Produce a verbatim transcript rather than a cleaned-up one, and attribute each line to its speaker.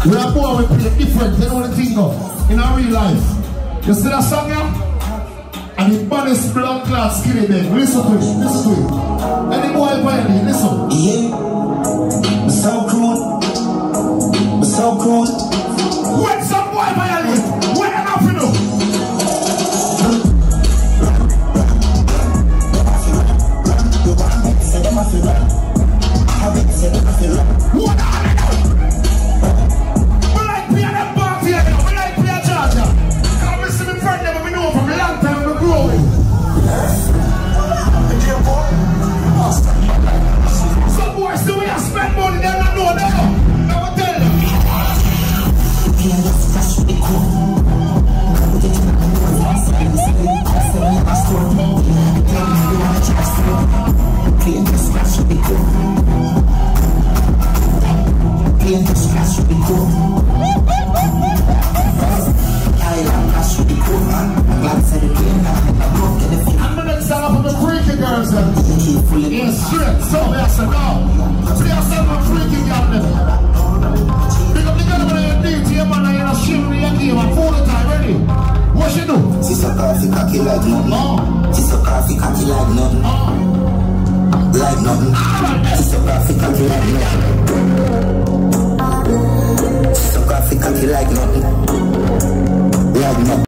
Speaker 1: We are born with play different, you know what I think of in our real life. You see that song here? And the baddest blood clot skinny bag. Listen to it, listen to it. Any boy violin, listen.
Speaker 2: Yeah. We're so cool. We're so cool.
Speaker 1: When some boy violin, what am I for you? What are they now? We like play that party, we like play Georgia. Come and see me friend them, we know from a long time we grow with. Some boys do we have spend money, they don't know, no. Now I tell them. I'm gonna stand up for the freaky girls. Yeah, straight, so yes and no. Play yourself a freaky girl. Pick up the girl when you're D T, man, and you're shivering your game and full the time, ready? What you do?
Speaker 2: She's a coffee cocky like nothing.
Speaker 1: No.
Speaker 2: She's a coffee cocky like nothing.
Speaker 1: No.
Speaker 2: Like nothing. She's a coffee cocky like nothing. She's a coffee cocky like nothing. Like nothing.